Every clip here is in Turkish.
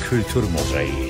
kültür mozaiği.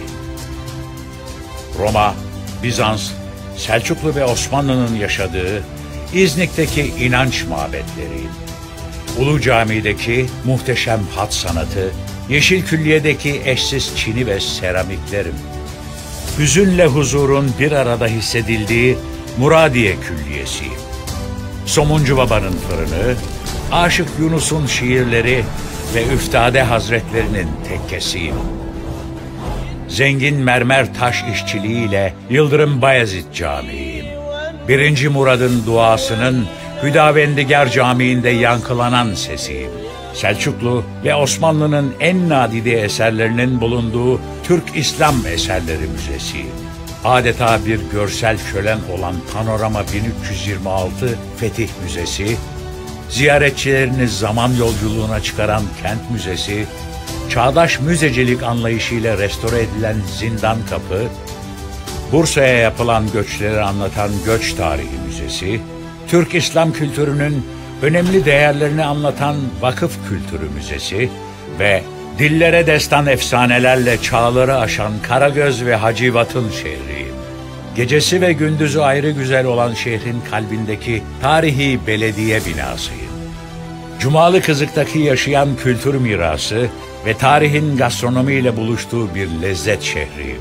Roma, Bizans, Selçuklu ve Osmanlı'nın yaşadığı İznik'teki inanç mabetleri, Ulu Cami'deki muhteşem hat sanatı, Yeşil Külliye'deki eşsiz çini ve seramiklerim, hüzünle huzurun bir arada hissedildiği Muradiye Külliyesi, Somuncu Baba'nın fırını, Aşık Yunus'un şiirleri ve Üftade Hazretlerinin tekkesi, zengin mermer taş işçiliğiyle Yıldırım Bayezid Camii, 1. Murad'ın duasının Hüdavendigar Camii'nde yankılanan sesi, Selçuklu ve Osmanlı'nın en nadide eserlerinin bulunduğu Türk İslam Eserleri Müzesi, adeta bir görsel şölen olan Panorama 1326 Fetih Müzesi, ziyaretçilerini zaman yolculuğuna çıkaran Kent Müzesi, çağdaş müzecilik anlayışıyla restore edilen Zindan Kapı, Bursa'ya yapılan göçleri anlatan Göç Tarihi Müzesi, Türk İslam kültürünün önemli değerlerini anlatan Vakıf Kültürü Müzesi ve dillere destan efsanelerle çağları aşan Karagöz ve Hacivat'ın şehri, gecesi ve gündüzü ayrı güzel olan şehrin kalbindeki tarihi belediye binasıyım. Cumalı Kızık'taki yaşayan kültür mirası ve tarihin gastronomiyle buluştuğu bir lezzet şehriyim.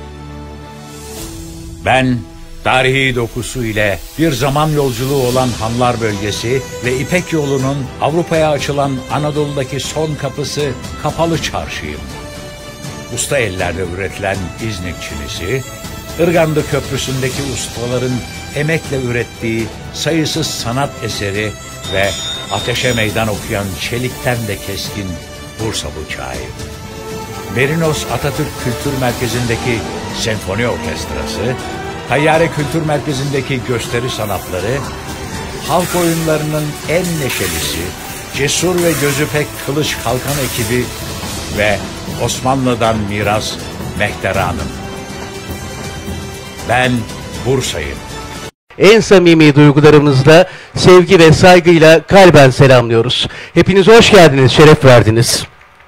Ben, tarihi dokusu ile bir zaman yolculuğu olan Hanlar Bölgesi ve İpek Yolu'nun Avrupa'ya açılan Anadolu'daki son kapısı Kapalı Çarşı'yım. Usta ellerle üretilen İznik çinisi, Irgandı Köprüsü'ndeki ustaların emekle ürettiği sayısız sanat eseri ve ateşe meydan okuyan çelikten de keskin Bursa bıçağı. Merinos Atatürk Kültür Merkezi'ndeki senfoni orkestrası, Tayyare Kültür Merkezi'ndeki gösteri sanatları, halk oyunlarının en neşelisi, cesur ve gözü pek kılıç kalkan ekibi ve Osmanlı'dan miras Mehter Hanım. Ben Bursa'yım. En samimi duygularımızla, sevgi ve saygıyla kalben selamlıyoruz. Hepiniz hoş geldiniz, şeref verdiniz.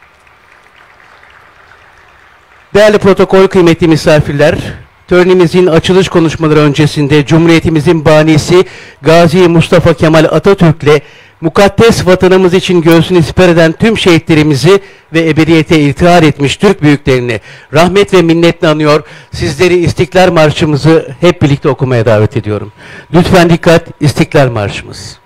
Değerli protokol, kıymetli misafirler, törenimizin açılış konuşmaları öncesinde Cumhuriyetimizin banisi Gazi Mustafa Kemal Atatürk'le mukaddes vatanımız için göğsünü siper eden tüm şehitlerimizi ve ebediyete irtihar etmiş Türk büyüklerini rahmet ve minnetle anıyor. Sizleri İstiklal Marşımızı hep birlikte okumaya davet ediyorum. Lütfen dikkat, İstiklal Marşımız.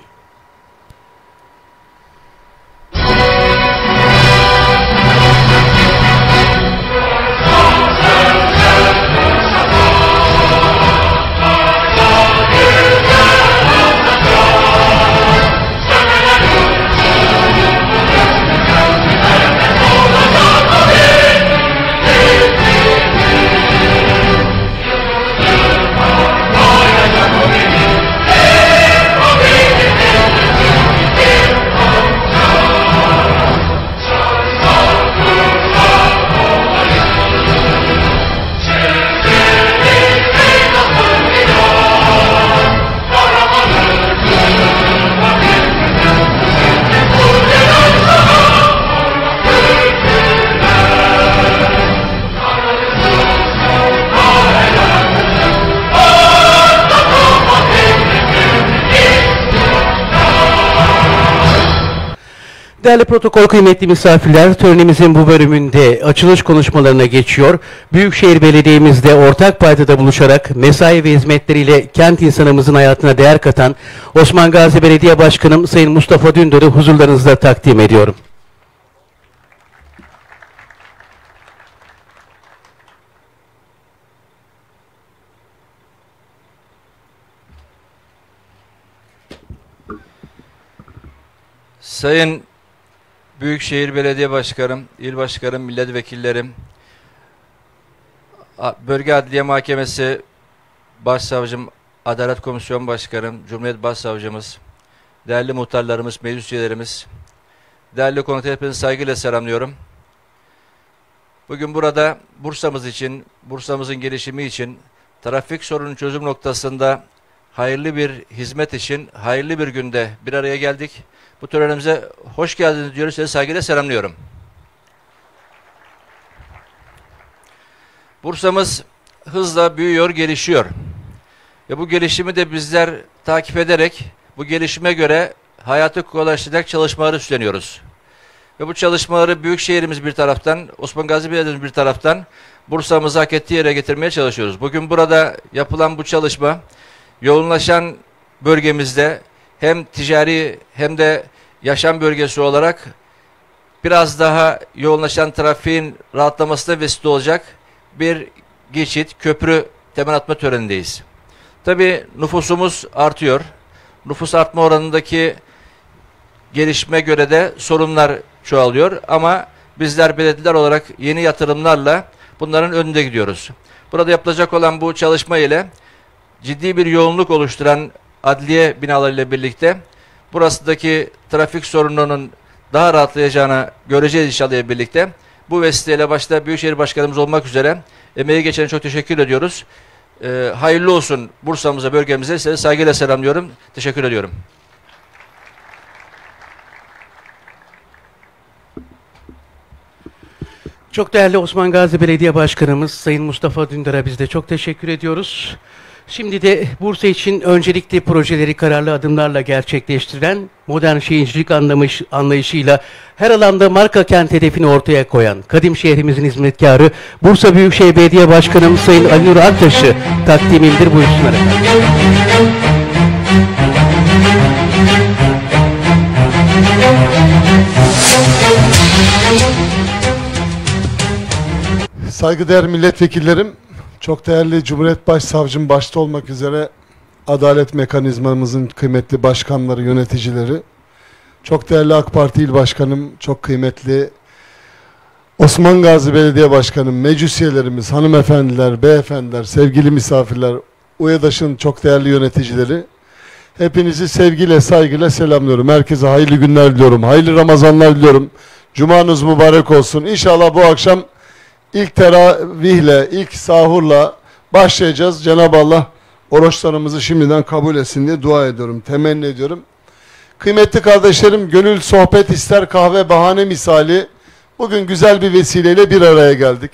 Değerli protokol, kıymetli misafirler, törenimizin bu bölümünde açılış konuşmalarına geçiyor. Büyükşehir Belediye'mizde ortak paydada buluşarak mesai ve hizmetleriyle kent insanımızın hayatına değer katan Osman Gazi Belediye Başkanım Sayın Mustafa Dündar'ı huzurlarınızda takdim ediyorum. Sayın Büyükşehir Belediye Başkanım, İl Başkanım, Milletvekillerim, Bölge Adliye Mahkemesi Başsavcım, Adalet Komisyon Başkanım, Cumhuriyet Başsavcımız, değerli muhtarlarımız, meclis üyelerimiz, değerli konuklar, hepinizi saygıyla selamlıyorum. Bugün burada Bursa'mız için, Bursa'mızın gelişimi için, trafik sorunun çözüm noktasında hayırlı bir hizmet için, hayırlı bir günde bir araya geldik. Bu törenimize hoş geldiniz diyoruz, sizi saygıyla selamlıyorum. Bursa'mız hızla büyüyor, gelişiyor. Ve bu gelişimi de bizler takip ederek bu gelişime göre hayatı kolaylaştıracak çalışmaları üstleniyoruz. Ve bu çalışmaları büyükşehirimiz bir taraftan, Osman Gazi Belediyemiz bir taraftan Bursa'mızı hak ettiği yere getirmeye çalışıyoruz. Bugün burada yapılan bu çalışma yoğunlaşan bölgemizde hem ticari hem de yaşam bölgesi olarak biraz daha yoğunlaşan trafiğin rahatlamasına vesile olacak bir geçit, köprü temel atma törenindeyiz. Tabii nüfusumuz artıyor. Nüfus artma oranındaki gelişme göre de sorunlar çoğalıyor ama bizler belediyeler olarak yeni yatırımlarla bunların önünde gidiyoruz. Burada yapılacak olan bu çalışma ile ciddi bir yoğunluk oluşturan adliye binalarıyla birlikte burasındaki trafik sorununun daha rahatlayacağını göreceğiz inşallah birlikte. Bu vesileyle başta Büyükşehir Başkanımız olmak üzere emeği geçene çok teşekkür ediyoruz. Hayırlı olsun Bursa'mıza, bölgemize. Size saygıyla selamlıyorum. Teşekkür ediyorum. Çok değerli Osman Gazi Belediye Başkanımız Sayın Mustafa Dündar'a biz de çok teşekkür ediyoruz. Şimdi de Bursa için öncelikli projeleri kararlı adımlarla gerçekleştiren, modern şehircilik anlayışıyla her alanda marka kent hedefini ortaya koyan, kadim şehrimizin hizmetkarı Bursa Büyükşehir Belediye Başkanımız Sayın Ali Nur Aktaş'ı takdimimdir, buyursunlar efendim. Saygıdeğer milletvekillerim, çok değerli Cumhuriyet Başsavcım başta olmak üzere adalet mekanizmamızın kıymetli başkanları, yöneticileri, çok değerli AK Parti İl Başkanım, çok kıymetli Osman Gazi Belediye Başkanım, meclis üyelerimiz, hanımefendiler, beyefendiler, sevgili misafirler, UYADAŞ'ın çok değerli yöneticileri, hepinizi sevgiyle, saygıyla selamlıyorum. Herkese hayırlı günler diliyorum, hayırlı Ramazanlar diliyorum. Cumanız mübarek olsun. İnşallah bu akşam İlk teravihle, ilk sahurla başlayacağız. Cenab-ı Allah oruçlarımızı şimdiden kabul etsin diye dua ediyorum, temenni ediyorum. Kıymetli kardeşlerim, gönül sohbet ister kahve bahane misali bugün güzel bir vesileyle bir araya geldik.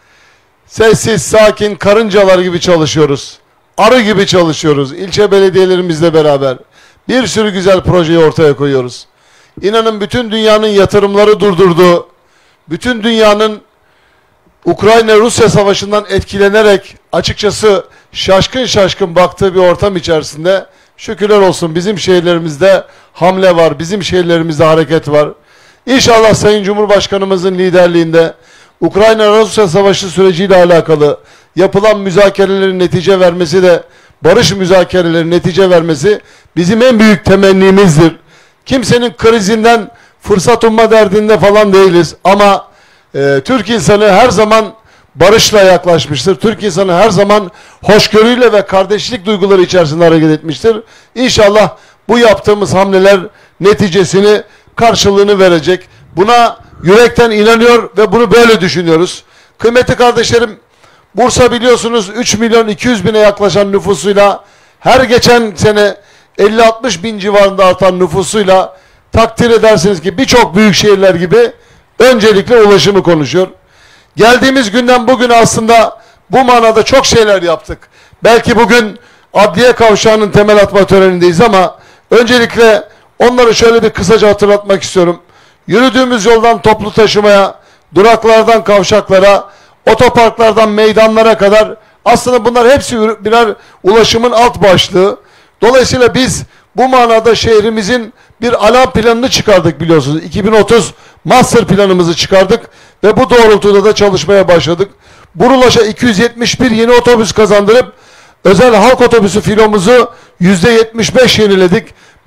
Sessiz, sakin, karıncalar gibi çalışıyoruz. Arı gibi çalışıyoruz. İlçe belediyelerimizle beraber bir sürü güzel projeyi ortaya koyuyoruz. İnanın bütün dünyanın yatırımları durdurdu. Bütün dünyanın Ukrayna-Rusya savaşından etkilenerek açıkçası şaşkın şaşkın baktığı bir ortam içerisinde şükürler olsun bizim şehirlerimizde hamle var, bizim şehirlerimizde hareket var. İnşallah Sayın Cumhurbaşkanımızın liderliğinde Ukrayna-Rusya savaşı süreciyle alakalı yapılan müzakerelerin netice vermesi de barış müzakerelerinin netice vermesi bizim en büyük temennimizdir. Kimsenin krizinden fırsat umma derdinde falan değiliz ama Türk insanı her zaman barışla yaklaşmıştır. Türk insanı her zaman hoşgörüyle ve kardeşlik duyguları içerisinde hareket etmiştir. İnşallah bu yaptığımız hamleler neticesini, karşılığını verecek. Buna yürekten inanıyor ve bunu böyle düşünüyoruz. Kıymetli kardeşlerim, Bursa biliyorsunuz 3 milyon 200 bine yaklaşan nüfusuyla, her geçen sene 50-60 bin civarında artan nüfusuyla takdir edersiniz ki birçok büyük şehirler gibi öncelikle ulaşımı konuşuyor. Geldiğimiz günden bugün aslında bu manada çok şeyler yaptık. Belki bugün adliye kavşağının temel atma törenindeyiz ama öncelikle onları şöyle bir kısaca hatırlatmak istiyorum. Yürüdüğümüz yoldan toplu taşımaya, duraklardan kavşaklara, otoparklardan meydanlara kadar aslında bunlar hepsi birer ulaşımın alt başlığı. Dolayısıyla biz bu manada şehrimizin bir alan planını çıkardık biliyorsunuz. 2030 master planımızı çıkardık ve bu doğrultuda da çalışmaya başladık. Burulaş'a 271 yeni otobüs kazandırıp özel halk otobüsü filomuzu %75 yeniledik.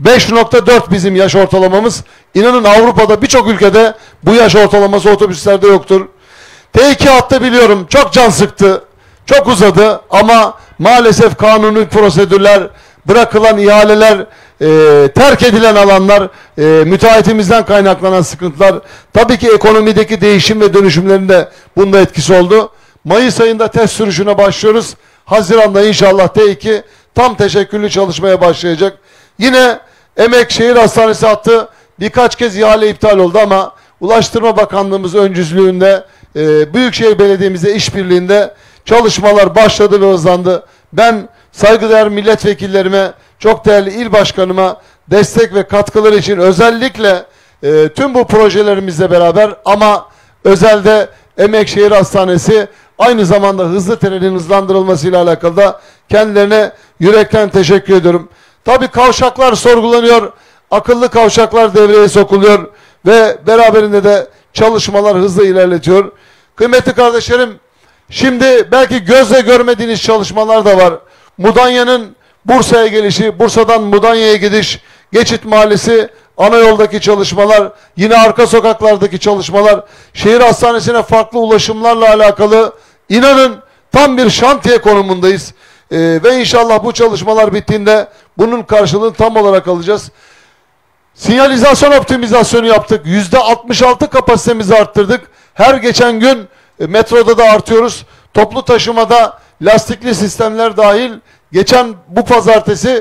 5.4 bizim yaş ortalamamız. İnanın Avrupa'da birçok ülkede bu yaş ortalaması otobüslerde yoktur. T2 hattı biliyorum çok can sıktı, çok uzadı ama maalesef kanuni prosedürler, bırakılan ihaleler, terk edilen alanlar, müteahhitimizden kaynaklanan sıkıntılar, tabii ki ekonomideki değişim ve dönüşümlerinde bunda etkisi oldu. Mayıs ayında test sürüşüne başlıyoruz. Haziran'da inşallah T2 tam teşekküllü çalışmaya başlayacak. Yine Emek Şehir Hastanesi hattı birkaç kez ihale iptal oldu ama Ulaştırma Bakanlığımız öncüzlüğünde, Büyükşehir Belediye'mizle işbirliğinde çalışmalar başladı ve hızlandı. Ben saygıdeğer milletvekillerime, çok değerli il başkanıma destek ve katkıları için özellikle tüm bu projelerimizle beraber ama özelde Emekşehir Hastanesi aynı zamanda hızlı trenin hızlandırılmasıyla alakalı da kendilerine yürekten teşekkür ediyorum. Tabii kavşaklar sorgulanıyor, akıllı kavşaklar devreye sokuluyor ve beraberinde de çalışmalar hızla ilerletiyor. Kıymetli kardeşlerim, şimdi belki gözle görmediğiniz çalışmalar da var. Mudanya'nın Bursa'ya gelişi, Bursa'dan Mudanya'ya gidiş, Geçit Mahallesi, ana yoldaki çalışmalar, yine arka sokaklardaki çalışmalar, şehir hastanesine farklı ulaşımlarla alakalı inanın tam bir şantiye konumundayız. Ve inşallah bu çalışmalar bittiğinde bunun karşılığını tam olarak alacağız. Sinyalizasyon optimizasyonu yaptık. %66 kapasitemizi arttırdık. Her geçen gün metroda da artıyoruz. Toplu taşımada lastikli sistemler dahil geçen bu pazartesi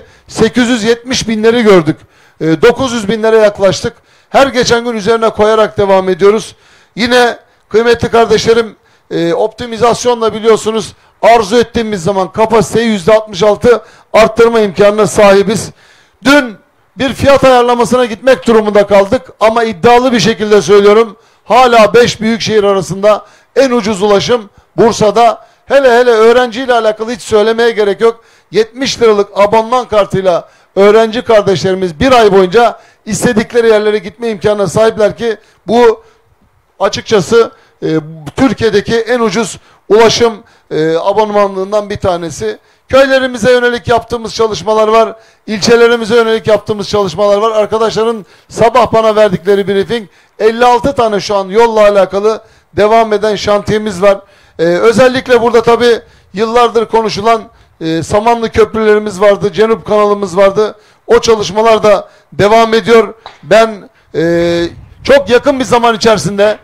870 binleri gördük. 900 binlere yaklaştık. Her geçen gün üzerine koyarak devam ediyoruz. Yine kıymetli kardeşlerim optimizasyonla biliyorsunuz arzu ettiğimiz zaman kapasiteyi %66 arttırma imkanına sahibiz. Dün bir fiyat ayarlamasına gitmek durumunda kaldık ama iddialı bir şekilde söylüyorum. Hala 5 büyükşehir arasında en ucuz ulaşım Bursa'da. Hele öğrenciyle alakalı hiç söylemeye gerek yok. 70 liralık abonman kartıyla öğrenci kardeşlerimiz bir ay boyunca istedikleri yerlere gitme imkanına sahipler ki bu açıkçası Türkiye'deki en ucuz ulaşım abonmanlığından bir tanesi. Köylerimize yönelik yaptığımız çalışmalar var. İlçelerimize yönelik yaptığımız çalışmalar var. Arkadaşların sabah bana verdikleri briefing 56 tane şu an yolla alakalı devam eden şantiyemiz var. Özellikle burada tabii yıllardır konuşulan Samanlı köprülerimiz vardı, Cenup kanalımız vardı. O çalışmalar da devam ediyor. Ben çok yakın bir zaman içerisinde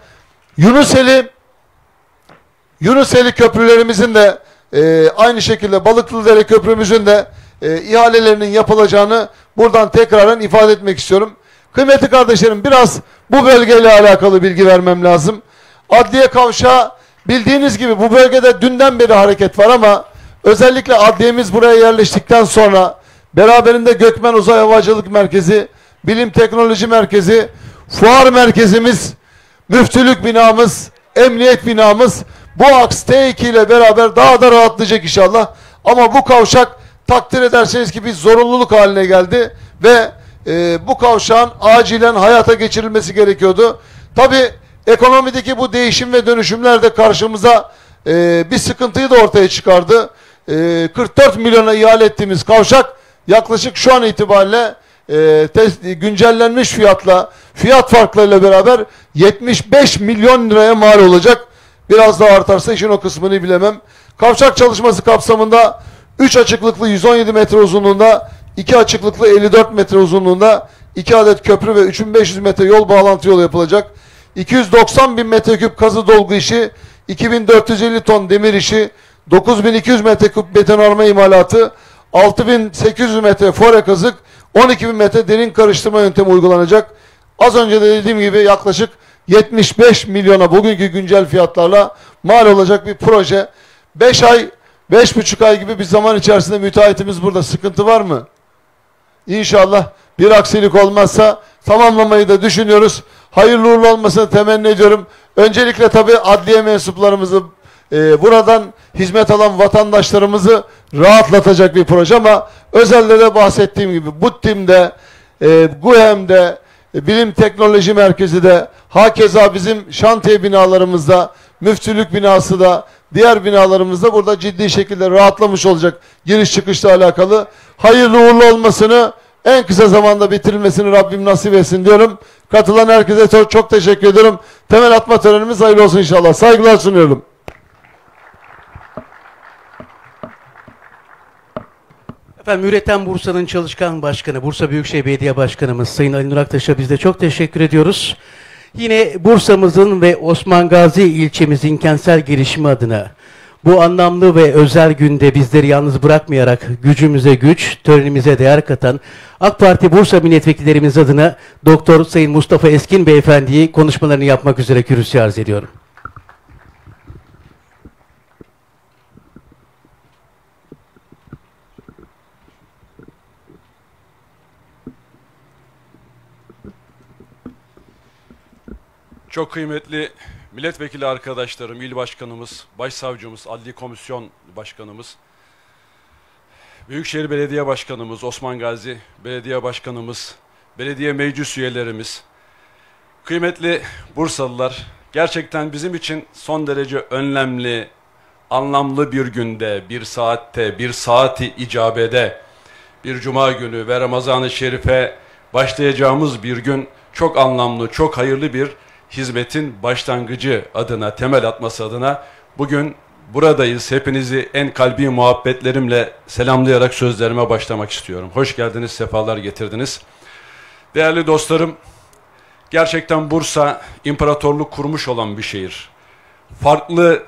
Yunuseli köprülerimizin de aynı şekilde Balıklıdere köprümüzün de ihalelerinin yapılacağını buradan tekraren ifade etmek istiyorum. Kıymetli kardeşlerim, biraz bu bölgeyle alakalı bilgi vermem lazım. Adliye Kavşağı, bildiğiniz gibi bu bölgede dünden beri hareket var ama özellikle adliyemiz buraya yerleştikten sonra beraberinde Gökmen Uzay Havacılık Merkezi, Bilim Teknoloji Merkezi, fuar merkezimiz, müftülük binamız, emniyet binamız bu aks T2 ile beraber daha da rahatlayacak inşallah. Ama bu kavşak takdir ederseniz ki bir zorunluluk haline geldi ve bu kavşağın acilen hayata geçirilmesi gerekiyordu. Tabii ekonomideki bu değişim ve dönüşümler de karşımıza bir sıkıntıyı da ortaya çıkardı. 44 milyona ihale ettiğimiz kavşak yaklaşık şu an itibariyle güncellenmiş fiyat farklarıyla beraber 75 milyon liraya mal olacak. Biraz daha artarsa işin o kısmını bilemem. Kavşak çalışması kapsamında 3 açıklıklı 117 metre uzunluğunda, 2 açıklıklı 54 metre uzunluğunda 2 adet köprü ve 3500 metre yol bağlantı yolu yapılacak. 290 bin metreküp kazı dolgu işi, 2450 ton demir işi, 9200 metreküp betonarme imalatı, 6800 metre fore kazık, 12.000 metre derin karıştırma yöntemi uygulanacak. Az önce de dediğim gibi yaklaşık 75 milyona bugünkü güncel fiyatlarla mal olacak bir proje. 5 ay, 5,5 ay gibi bir zaman içerisinde müteahhitimiz burada. Sıkıntı var mı? İnşallah bir aksilik olmazsa tamamlamayı da düşünüyoruz. Hayırlı uğurlu olmasını temenni ediyorum. Öncelikle tabii adliye mensuplarımızı, buradan hizmet alan vatandaşlarımızı rahatlatacak bir proje ama özelde de bahsettiğim gibi BUTTİM'de, GUHEM'de, Bilim Teknoloji Merkezi de, hakeza bizim şantiye binalarımızda, müftülük binası da, diğer binalarımızda burada ciddi şekilde rahatlamış olacak giriş çıkışla alakalı. Hayırlı uğurlu olmasını, en kısa zamanda bitirilmesini Rabbim nasip etsin diyorum. Katılan herkese çok teşekkür ediyorum. Temel atma törenimiz hayırlı olsun inşallah. Saygılar sunuyorum. Efendim, Üreten Bursa'nın çalışkan başkanı, Bursa Büyükşehir Belediye Başkanımız Sayın Ali Nur Aktaş'a biz de çok teşekkür ediyoruz. Yine Bursa'mızın ve Osman Gazi ilçemizin kentsel gelişimi adına bu anlamlı ve özel günde bizleri yalnız bırakmayarak gücümüze güç, törenimize değer katan AK Parti Bursa milletvekillerimiz adına Doktor Sayın Mustafa Eskin Beyefendi'yi konuşmalarını yapmak üzere kürsüye arz ediyorum. Çok kıymetli milletvekili arkadaşlarım, il başkanımız, başsavcımız, adli komisyon başkanımız, Büyükşehir Belediye Başkanımız, Osman Gazi Belediye Başkanımız, belediye meclis üyelerimiz, kıymetli Bursalılar, gerçekten bizim için son derece önemli, anlamlı bir günde, bir saatte, bir saati icabede, bir cuma günü ve Ramazan-ı Şerif'e başlayacağımız bir gün çok anlamlı, çok hayırlı bir hizmetin başlangıcı adına, temel atması adına bugün buradayız. Hepinizi en kalbi muhabbetlerimle selamlayarak sözlerime başlamak istiyorum. Hoş geldiniz, sefalar getirdiniz. Değerli dostlarım, gerçekten Bursa imparatorluk kurmuş olan bir şehir. Farklı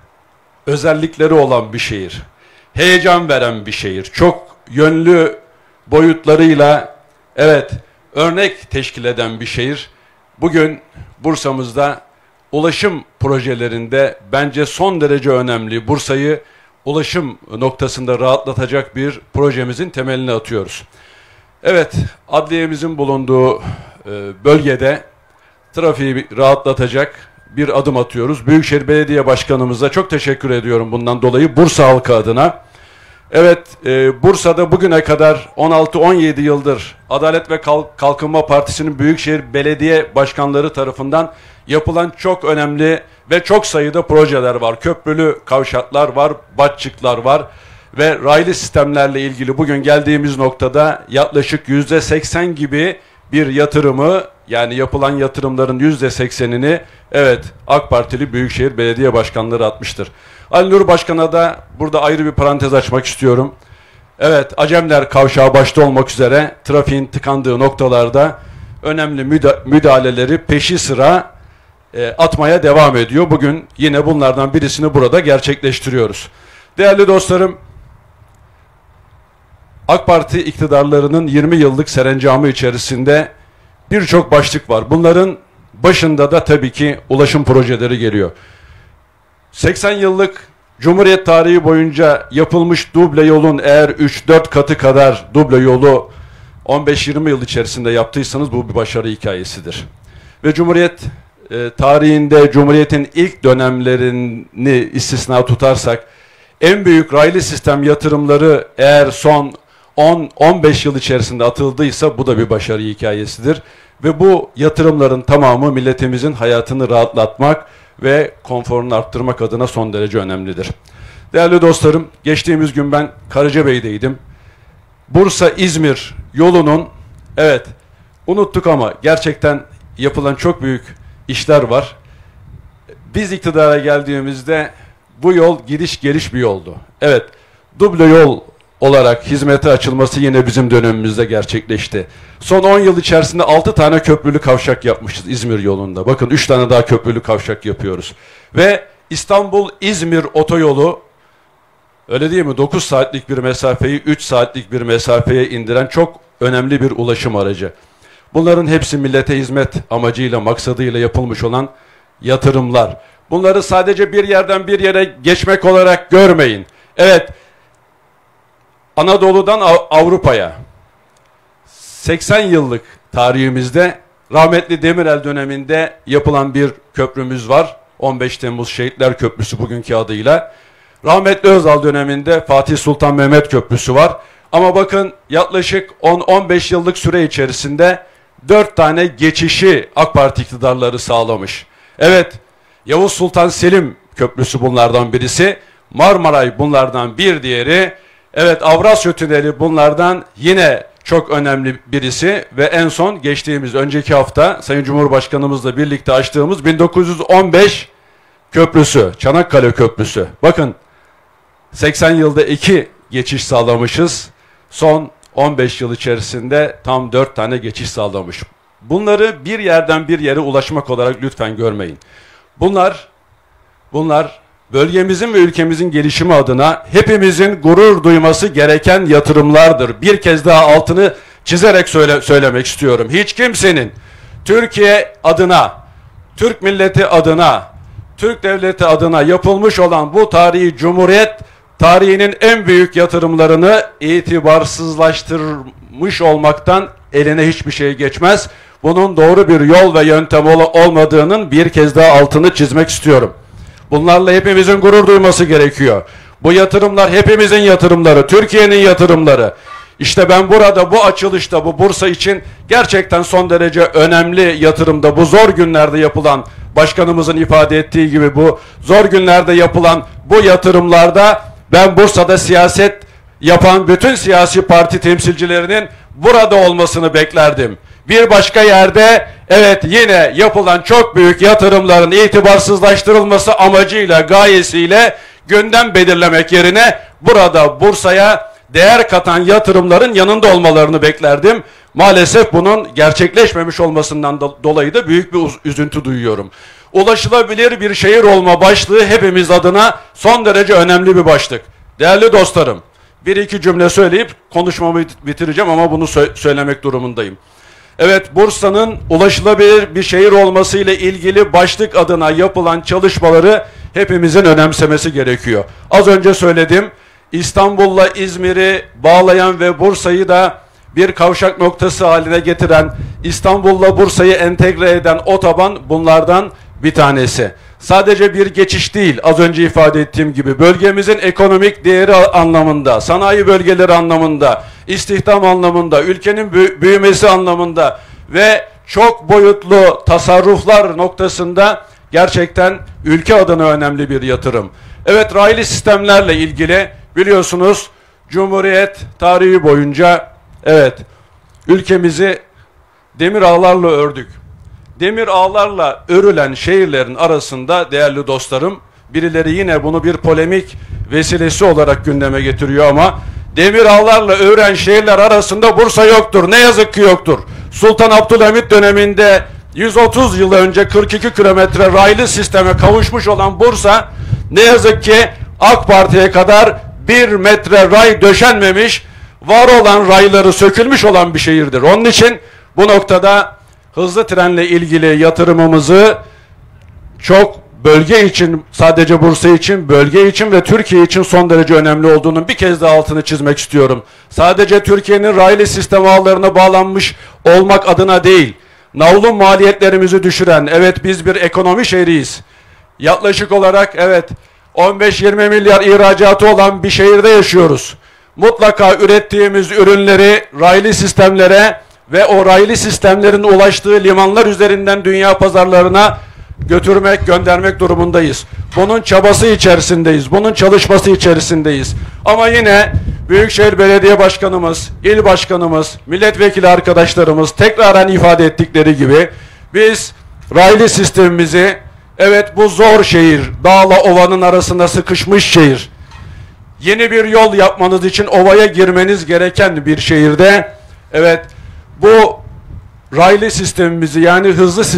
özellikleri olan bir şehir. Heyecan veren bir şehir. Çok yönlü boyutlarıyla evet örnek teşkil eden bir şehir. Bugün Bursa'mızda ulaşım projelerinde bence son derece önemli. Bursa'yı ulaşım noktasında rahatlatacak bir projemizin temelini atıyoruz. Evet, adliyemizin bulunduğu bölgede trafiği rahatlatacak bir adım atıyoruz. Büyükşehir Belediye Başkanımıza çok teşekkür ediyorum bundan dolayı Bursa halkı adına. Evet, Bursa'da bugüne kadar 16-17 yıldır Adalet ve Kalkınma Partisi'nin Büyükşehir Belediye Başkanları tarafından yapılan çok önemli ve çok sayıda projeler var. Köprülü kavşaklar var, batçıklar var ve raylı sistemlerle ilgili bugün geldiğimiz noktada yaklaşık %80 gibi bir yatırımı, yani yapılan yatırımların %80'ini evet AK Partili Büyükşehir Belediye Başkanları atmıştır. Ali Nur Başkan'a da burada ayrı bir parantez açmak istiyorum. Evet, Acemler Kavşağı başta olmak üzere trafiğin tıkandığı noktalarda önemli müdahaleleri peşi sıra atmaya devam ediyor. Bugün yine bunlardan birisini burada gerçekleştiriyoruz. Değerli dostlarım, AK Parti iktidarlarının 20 yıllık serencamı içerisinde birçok başlık var. Bunların başında da tabii ki ulaşım projeleri geliyor. 80 yıllık Cumhuriyet tarihi boyunca yapılmış duble yolun eğer 3-4 katı kadar duble yolu 15-20 yıl içerisinde yaptıysanız bu bir başarı hikayesidir. Ve Cumhuriyet tarihinde, Cumhuriyet'in ilk dönemlerini istisna tutarsak, en büyük raylı sistem yatırımları eğer son 10-15 yıl içerisinde atıldıysa bu da bir başarı hikayesidir. Ve bu yatırımların tamamı milletimizin hayatını rahatlatmak ve konforunu arttırmak adına son derece önemlidir. Değerli dostlarım, geçtiğimiz gün ben Karacabey'deydim. Bursa-İzmir yolunun, evet unuttuk ama gerçekten yapılan çok büyük işler var. Biz iktidara geldiğimizde bu yol gidiş geliş bir yoldu. Evet, duble yol olarak hizmete açılması yine bizim dönemimizde gerçekleşti. Son 10 yıl içerisinde 6 tane köprülü kavşak yapmışız İzmir yolunda. Bakın 3 tane daha köprülü kavşak yapıyoruz. Ve İstanbul-İzmir otoyolu, öyle değil mi? 9 saatlik bir mesafeyi 3 saatlik bir mesafeye indiren çok önemli bir ulaşım aracı. Bunların hepsi millete hizmet amacıyla, maksadıyla yapılmış olan yatırımlar. Bunları sadece bir yerden bir yere geçmek olarak görmeyin. Evet, Anadolu'dan Avrupa'ya 80 yıllık tarihimizde rahmetli Demirel döneminde yapılan bir köprümüz var. 15 Temmuz Şehitler Köprüsü bugünkü adıyla. Rahmetli Özal döneminde Fatih Sultan Mehmet Köprüsü var. Ama bakın yaklaşık 10-15 yıllık süre içerisinde 4 tane geçişi AK Parti iktidarları sağlamış. Evet, Yavuz Sultan Selim Köprüsü bunlardan birisi. Marmaray bunlardan bir diğeri. Evet, Avrasya Tüneli bunlardan yine çok önemli birisi ve en son geçtiğimiz önceki hafta Sayın Cumhurbaşkanımızla birlikte açtığımız 1915 Köprüsü, Çanakkale Köprüsü. Bakın 80 yılda 2 geçiş sağlamışız. Son 15 yıl içerisinde tam 4 tane geçiş sağlamış. Bunları bir yerden bir yere ulaşmak olarak lütfen görmeyin. Bunlar bölgemizin ve ülkemizin gelişimi adına hepimizin gurur duyması gereken yatırımlardır. Bir kez daha altını çizerek söylemek istiyorum. Hiç kimsenin Türkiye adına, Türk milleti adına, Türk devleti adına yapılmış olan bu tarihi Cumhuriyet tarihinin en büyük yatırımlarını itibarsızlaştırmış olmaktan eline hiçbir şey geçmez. bunun doğru bir yol ve yöntem olmadığının bir kez daha altını çizmek istiyorum. Bunlarla hepimizin gurur duyması gerekiyor. Bu yatırımlar hepimizin yatırımları, Türkiye'nin yatırımları. İşte ben burada bu açılışta bu Bursa için gerçekten son derece önemli yatırımda, bu zor günlerde yapılan, başkanımızın ifade ettiği gibi bu zor günlerde yapılan bu yatırımlarda ben Bursa'da siyaset yapan bütün siyasi parti temsilcilerinin burada olmasını beklerdim. Bir başka yerde evet yine yapılan çok büyük yatırımların itibarsızlaştırılması amacıyla, gayesiyle gündem belirlemek yerine burada Bursa'ya değer katan yatırımların yanında olmalarını beklerdim. Maalesef bunun gerçekleşmemiş olmasından dolayı da büyük bir üzüntü duyuyorum. Ulaşılabilir bir şehir olma başlığı hepimiz adına son derece önemli bir başlık. Değerli dostlarım, bir iki cümle söyleyip konuşmamı bitireceğim ama bunu söylemek durumundayım. Evet, Bursa'nın ulaşılabilir bir şehir olması ile ilgili başlık adına yapılan çalışmaları hepimizin önemsemesi gerekiyor. Az önce söyledim, İstanbul'la İzmir'i bağlayan ve Bursa'yı da bir kavşak noktası haline getiren, İstanbul'la Bursa'yı entegre eden otoban bunlardan bir tanesi. Sadece bir geçiş değil, az önce ifade ettiğim gibi bölgemizin ekonomik değeri anlamında, sanayi bölgeleri anlamında, istihdam anlamında, ülkenin büyümesi anlamında ve çok boyutlu tasarruflar noktasında gerçekten ülke adına önemli bir yatırım. Evet, raylı sistemlerle ilgili biliyorsunuz Cumhuriyet tarihi boyunca evet ülkemizi demir ağlarla ördük. Demir ağlarla örülen şehirlerin arasında değerli dostlarım, birileri yine bunu bir polemik vesilesi olarak gündeme getiriyor ama demir ağlarla ören şehirler arasında Bursa yoktur. Ne yazık ki yoktur. Sultan Abdülhamit döneminde 130 yıl önce 42 kilometre raylı sisteme kavuşmuş olan Bursa ne yazık ki AK Parti'ye kadar 1 metre ray döşenmemiş, var olan rayları sökülmüş olan bir şehirdir. Onun için bu noktada hızlı trenle ilgili yatırımımızı çok bölge için, sadece Bursa için, bölge için ve Türkiye için son derece önemli olduğunun bir kez daha altını çizmek istiyorum. Sadece Türkiye'nin raylı sistem ağlarına bağlanmış olmak adına değil, navlun maliyetlerimizi düşüren, evet biz bir ekonomi şehriyiz. Yaklaşık olarak evet 15-20 milyar ihracatı olan bir şehirde yaşıyoruz. Mutlaka ürettiğimiz ürünleri raylı sistemlere ve o raylı sistemlerin ulaştığı limanlar üzerinden dünya pazarlarına götürmek, göndermek durumundayız. Bunun çabası içerisindeyiz, bunun çalışması içerisindeyiz. Ama yine Büyükşehir Belediye Başkanımız, İl Başkanımız, milletvekili arkadaşlarımız tekraren ifade ettikleri gibi biz raylı sistemimizi, evet bu zor şehir, dağla ovanın arasında sıkışmış şehir, yeni bir yol yapmanız için ovaya girmeniz gereken bir şehirde, evet bu raylı sistemimizi yani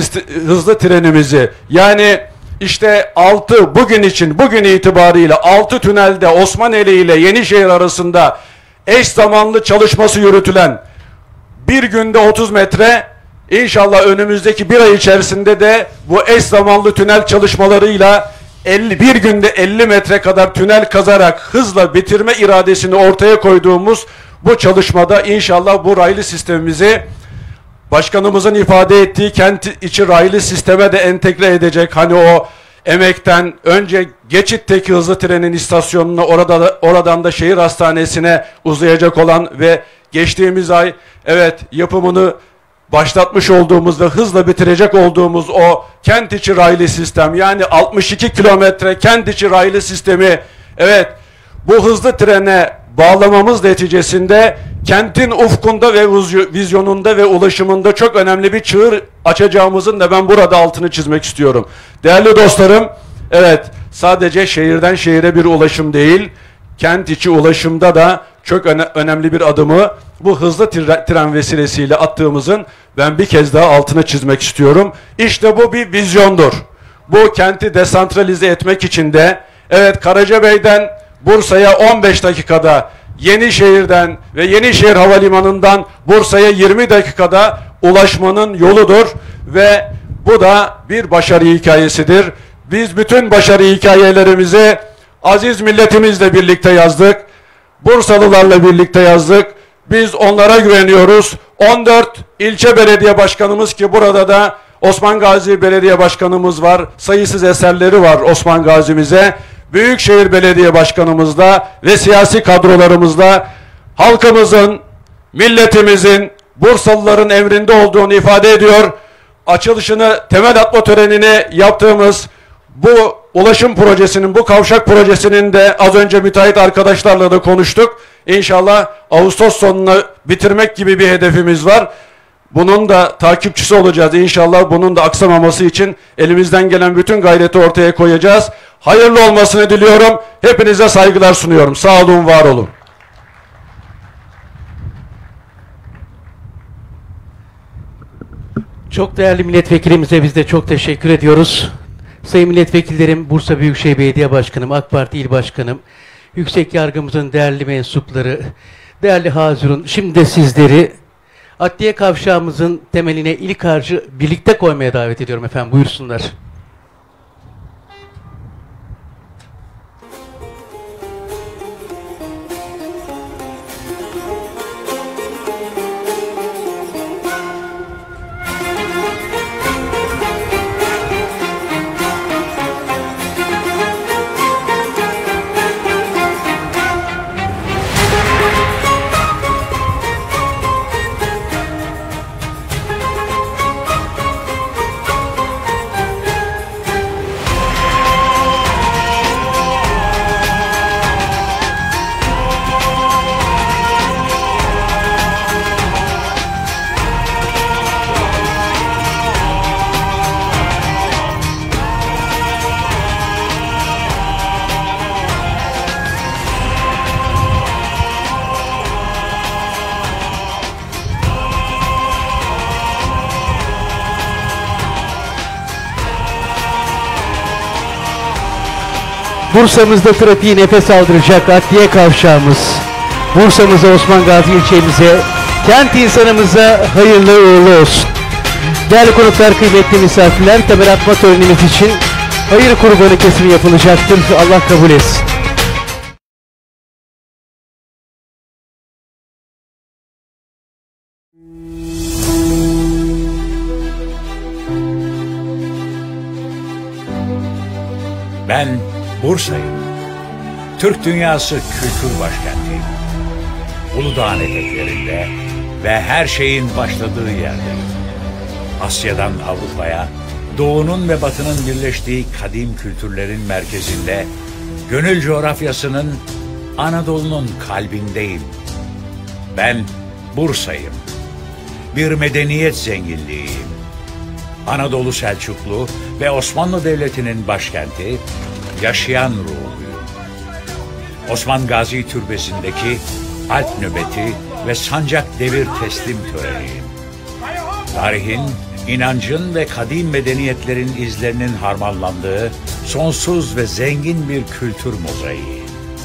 hızlı trenimizi yani işte 6 bugün itibariyle 6 tünelde Osmaneli ile Yenişehir arasında eş zamanlı çalışması yürütülen bir günde 30 metre, İnşallah önümüzdeki bir ay içerisinde de bu eş zamanlı tünel çalışmalarıyla bir günde 50 metre kadar tünel kazarak hızla bitirme iradesini ortaya koyduğumuz bu çalışmada inşallah bu raylı sistemimizi başkanımızın ifade ettiği kent içi raylı sisteme de entegre edecek. Hani o Emek'ten önce Geçit'teki hızlı trenin istasyonuna, oradan da şehir hastanesine uzayacak olan ve geçtiğimiz ay evet yapımını başlatmış olduğumuz ve hızla bitirecek olduğumuz o kent içi raylı sistem, yani 62 kilometre kent içi raylı sistemi, evet bu hızlı trene bağlamamız neticesinde kentin ufkunda ve vizyonunda ve ulaşımında çok önemli bir çığır açacağımızın da ben burada altını çizmek istiyorum. Değerli dostlarım, evet sadece şehirden şehire bir ulaşım değil, kent içi ulaşımda da çok önemli bir adımı bu hızlı tren vesilesiyle attığımızın ben bir kez daha altını çizmek istiyorum. İşte bu bir vizyondur. Bu kenti desantralize etmek için de evet Karacabey'den Bursa'ya 15 dakikada, Yenişehir'den ve Yenişehir Havalimanı'ndan Bursa'ya 20 dakikada ulaşmanın yoludur ve bu da bir başarı hikayesidir. Biz bütün başarı hikayelerimizi aziz milletimizle birlikte yazdık. Bursalılarla birlikte yazdık Biz onlara güveniyoruz. 14 ilçe belediye başkanımız ki burada da Osman Gazi Belediye Başkanımız var. Sayısız eserleri var Osman Gazi'mize. Büyükşehir Belediye Başkanımızda ve siyasi kadrolarımızda halkımızın, milletimizin, Bursalıların emrinde olduğunu ifade ediyor. Açılışını, temel atma törenini yaptığımız bu ulaşım projesinin, bu kavşak projesinin de az önce müteahhit arkadaşlarla da konuştuk. İnşallah Ağustos sonunu bitirmek gibi bir hedefimiz var. Bunun da takipçisi olacağız. İnşallah bunun da aksamaması için elimizden gelen bütün gayreti ortaya koyacağız. Hayırlı olmasını diliyorum. Hepinize saygılar sunuyorum. Sağ olun, var olun. Çok değerli milletvekilimize biz de çok teşekkür ediyoruz. Sayın milletvekillerim, Bursa Büyükşehir Belediye Başkanım, AK Parti İl Başkanım, Yüksek Yargımızın değerli mensupları, değerli hazirun, şimdi de sizleri adliye kavşağımızın temeline ilk harcı birlikte koymaya davet ediyorum efendim. Buyursunlar. Bursa'mızda trafiği nefes aldıracak adliye kavşağımız, Bursa'mıza, Osman Gazi ilçemize, kent insanımıza hayırlı uğurlu olsun. Değerli konuklar, kıymetli misafirler, temel atma törenimiz için hayır kurbanı kesimi yapılacaktır. Allah kabul etsin. Ben Bursa'yım. Türk dünyası kültür başkentiyim. Uludağ'ın eteklerinde ve her şeyin başladığı yerde. Asya'dan Avrupa'ya, Doğu'nun ve Batı'nın birleştiği kadim kültürlerin merkezinde, gönül coğrafyasının, Anadolu'nun kalbindeyim. Ben Bursa'yım. Bir medeniyet zenginliğiyim. Anadolu Selçuklu ve Osmanlı Devleti'nin başkenti, yaşayan ruhuyum. Osman Gazi Türbesi'ndeki alp nöbeti ve sancak devir teslim töreniyim. Tarihin, inancın ve kadim medeniyetlerin izlerinin harmanlandığı sonsuz ve zengin bir kültür mozaiği.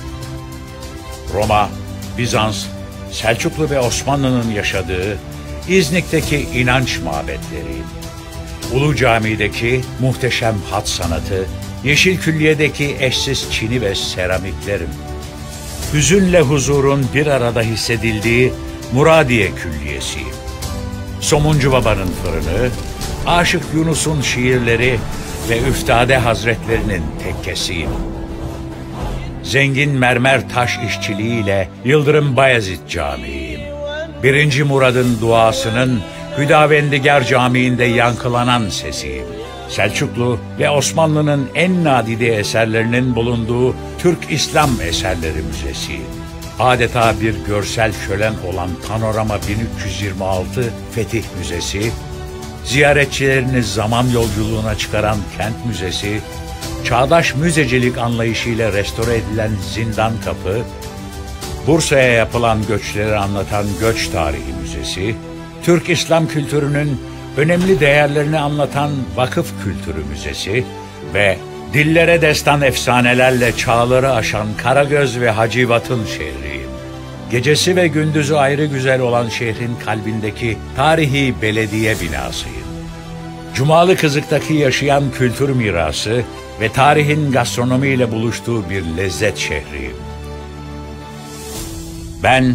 Roma, Bizans, Selçuklu ve Osmanlı'nın yaşadığı İznik'teki inanç mabetleriyim. Ulu Cami'deki muhteşem hat sanatı, Yeşil Külliye'deki eşsiz çini ve seramiklerim. Hüzünle huzurun bir arada hissedildiği Muradiye Külliyesi'yim. Somuncu Baba'nın fırını, Aşık Yunus'un şiirleri ve Üftade Hazretlerinin tekkesiyim. Zengin mermer taş işçiliğiyle Yıldırım Bayezid Camii'yim. 1. Murad'ın duasının Hüdavendigar Camii'nde yankılanan sesiyim. Selçuklu ve Osmanlı'nın en nadide eserlerinin bulunduğu Türk İslam Eserleri Müzesi'yim. Adeta bir görsel şölen olan Panorama 1326 Fetih Müzesi, ziyaretçilerini zaman yolculuğuna çıkaran Kent Müzesi, çağdaş müzecilik anlayışıyla restore edilen Zindan Kapı, Bursa'ya yapılan göçleri anlatan Göç Tarihi Müzesi, Türk İslam kültürünün önemli değerlerini anlatan Vakıf Kültürü Müzesi ve dillere destan efsanelerle çağları aşan Karagöz ve Hacivat'ın şehriyim. Gecesi ve gündüzü ayrı güzel olan şehrin kalbindeki tarihi belediye binasıyım. Cumalı Kızık'taki yaşayan kültür mirası ve tarihin gastronomiyle buluştuğu bir lezzet şehriyim. Ben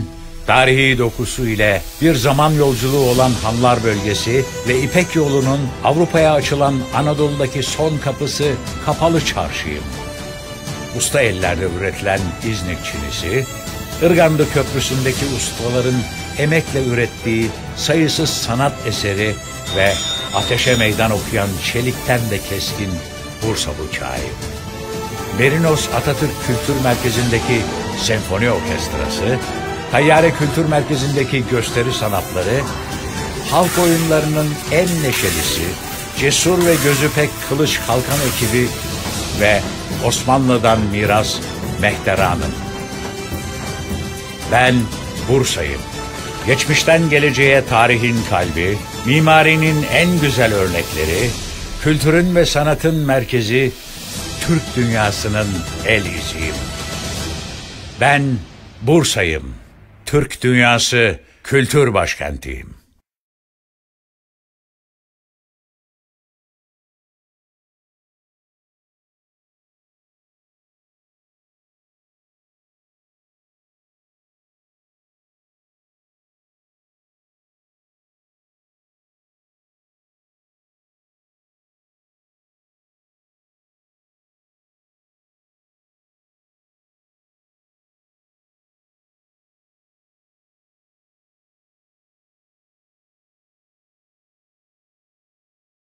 Tarihi dokusu ile bir zaman yolculuğu olan Hanlar bölgesi ve İpek yolunun Avrupa'ya açılan Anadolu'daki son kapısı Kapalı Çarşı'yım. Usta ellerde üretilen İznik çinisi, Irgandı Köprüsü'ndeki ustaların emekle ürettiği sayısız sanat eseri ve ateşe meydan okuyan çelikten de keskin Bursa bıçağıyım. Merinos Atatürk Kültür Merkezi'ndeki senfoni orkestrası, Tayyare Kültür Merkezi'ndeki gösteri sanatları, halk oyunlarının en neşelisi, cesur ve gözü pek kılıç kalkan ekibi ve Osmanlı'dan miras Mehteran'ım. Ben Bursa'yım. Geçmişten geleceğe tarihin kalbi, mimarinin en güzel örnekleri, kültürün ve sanatın merkezi, Türk dünyasının el iziyim. Ben Bursa'yım. Türk dünyası kültür başkentiyim.